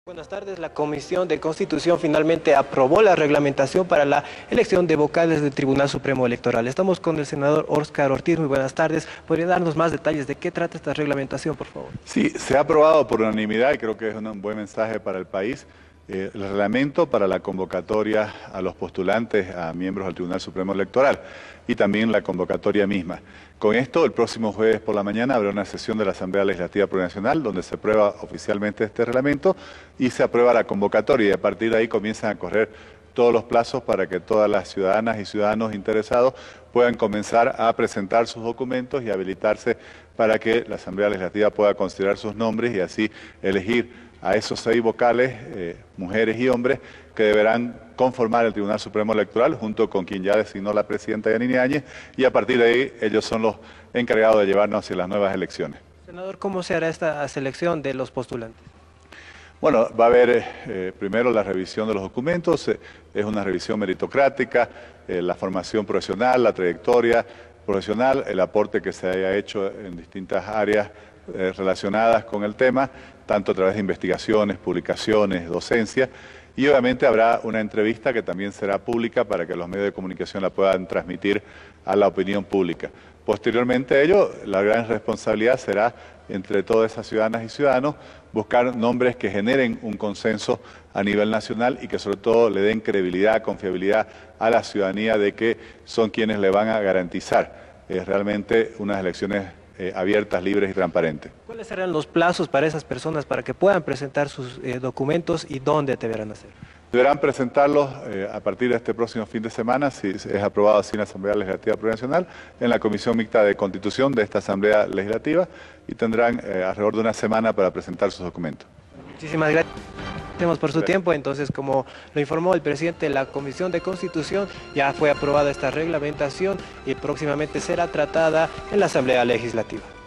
Buenas tardes. La Comisión de Constitución finalmente aprobó la reglamentación para la elección de vocales del Tribunal Supremo Electoral. Estamos con el senador Óscar Ortiz. Muy buenas tardes. ¿Podría darnos más detalles de qué trata esta reglamentación, por favor? Sí, se ha aprobado por unanimidad y creo que es un buen mensaje para el país. El reglamento para la convocatoria a los postulantes a miembros del Tribunal Supremo Electoral y también la convocatoria misma. Con esto, el próximo jueves por la mañana habrá una sesión de la Asamblea Legislativa Plurinacional donde se aprueba oficialmente este reglamento y se aprueba la convocatoria y a partir de ahí comienzan a correr todos los plazos para que todas las ciudadanas y ciudadanos interesados puedan comenzar a presentar sus documentos y habilitarse para que la Asamblea Legislativa pueda considerar sus nombres y así elegir a esos 6 vocales, mujeres y hombres, que deberán conformar el Tribunal Supremo Electoral junto con quien ya designó la presidenta Yanine Áñez y a partir de ahí ellos son los encargados de llevarnos hacia las nuevas elecciones. Senador, ¿cómo se hará esta selección de los postulantes? Bueno, va a haber primero la revisión de los documentos, es una revisión meritocrática, la formación profesional, la trayectoria profesional, el aporte que se haya hecho en distintas áreas relacionadas con el tema, tanto a través de investigaciones, publicaciones, docencia, y obviamente habrá una entrevista que también será pública para que los medios de comunicación la puedan transmitir a la opinión pública. Posteriormente a ello, la gran responsabilidad será, entre todas esas ciudadanas y ciudadanos, buscar nombres que generen un consenso a nivel nacional y que sobre todo le den credibilidad, confiabilidad a la ciudadanía de que son quienes le van a garantizar realmente unas elecciones abiertas, libres y transparentes. ¿Cuáles serán los plazos para esas personas para que puedan presentar sus documentos y dónde deberán hacer? Deberán presentarlos a partir de este próximo fin de semana, si es aprobado así en la Asamblea Legislativa Plurinacional, en la Comisión Mixta de Constitución de esta Asamblea Legislativa y tendrán alrededor de una semana para presentar sus documentos. Muchísimas gracias por su tiempo. Entonces, como lo informó el presidente de la Comisión de Constitución, ya fue aprobada esta reglamentación y próximamente será tratada en la Asamblea Legislativa.